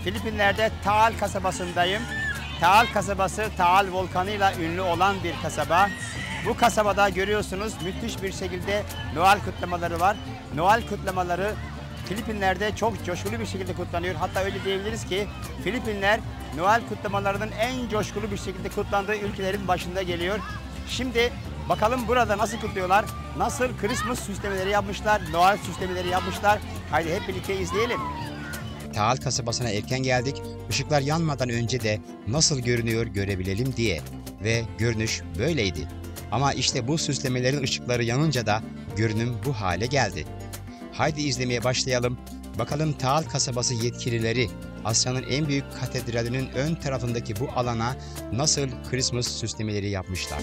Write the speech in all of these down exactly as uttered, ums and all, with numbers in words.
Filipinler'de Taal kasabasındayım. Taal kasabası Taal volkanıyla ünlü olan bir kasaba. Bu kasabada görüyorsunuz müthiş bir şekilde Noel kutlamaları var. Noel kutlamaları Filipinler'de çok coşkulu bir şekilde kutlanıyor. Hatta öyle diyebiliriz ki Filipinler Noel kutlamalarının en coşkulu bir şekilde kutlandığı ülkelerin başında geliyor. Şimdi bakalım burada nasıl kutluyorlar, nasıl Christmas süslemeleri yapmışlar, Noel süslemeleri yapmışlar. Haydi hep birlikte izleyelim. Taal kasabasına erken geldik, ışıklar yanmadan önce de nasıl görünüyor görebilelim diye. Ve görünüş böyleydi. Ama işte bu süslemelerin ışıkları yanınca da görünüm bu hale geldi. Haydi izlemeye başlayalım. Bakalım Taal kasabası yetkilileri Asya'nın en büyük katedralinin ön tarafındaki bu alana nasıl Christmas süslemeleri yapmışlar.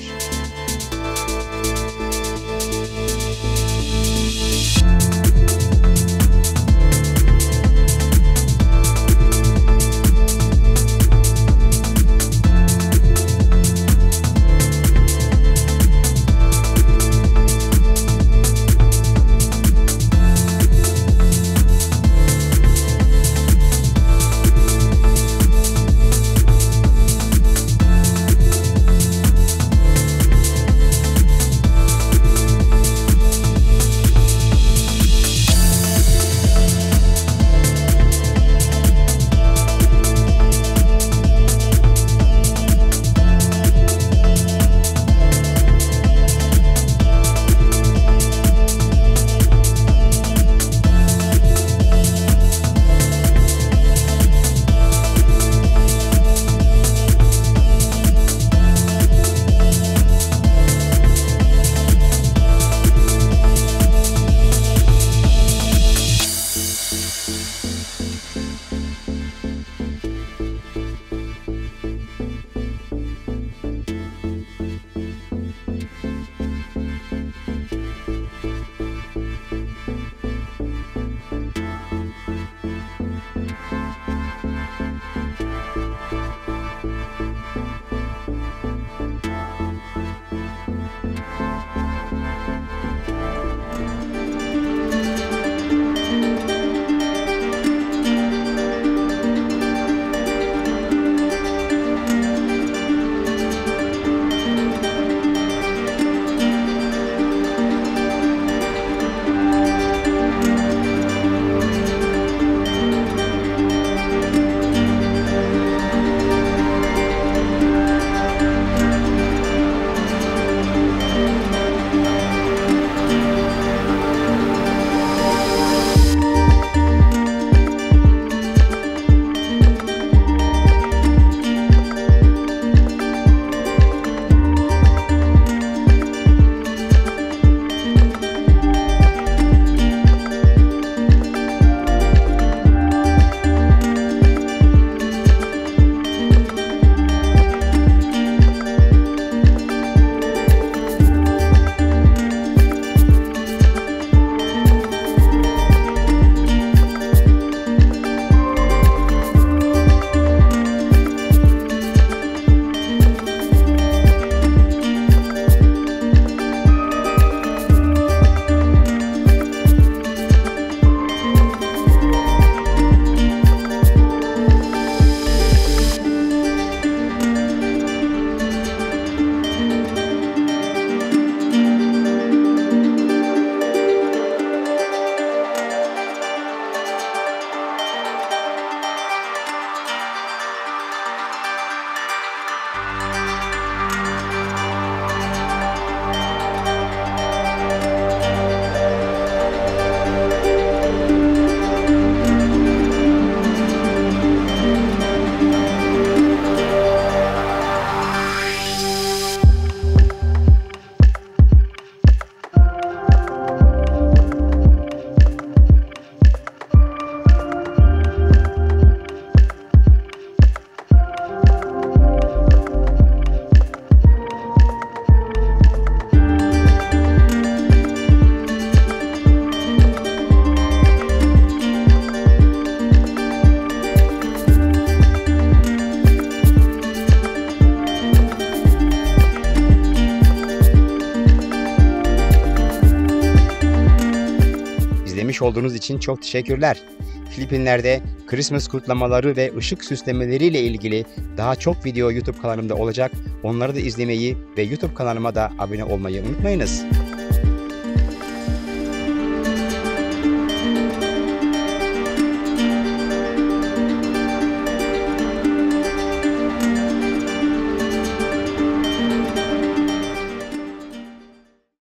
İzlemiş olduğunuz için çok teşekkürler. Filipinler'de Christmas kutlamaları ve ışık süslemeleriyle ilgili daha çok video YouTube kanalımda olacak. Onları da izlemeyi ve YouTube kanalıma da abone olmayı unutmayınız.